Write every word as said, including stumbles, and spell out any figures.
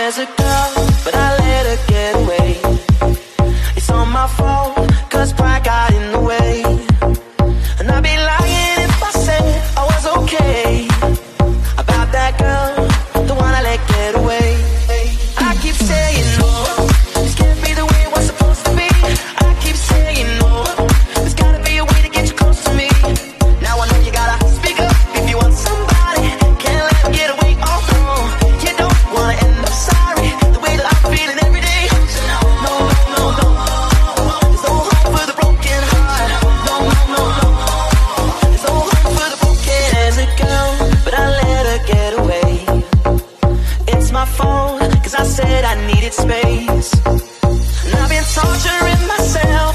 as a girl, but I let her get away. It's all my fault, cause pride got in the way. And I'd be lying if I said I was okay about that girl, the one I let get away. I keep saying no, this can't be the way it was supposed to be. I keep saying no, there's gotta be a way to get you close to me. Now I know you gotta speak up if you want somebody. Can't let them get away, oh no. You don't wanna end up sorry, the way that I'm feeling every day. No, no, no, no, there's no hope for the broken heart. No, no, no, no, there's no hope for the broken. As a girl, but I let her get away. It's my fault, cause I said I needed space. And I've been torturing myself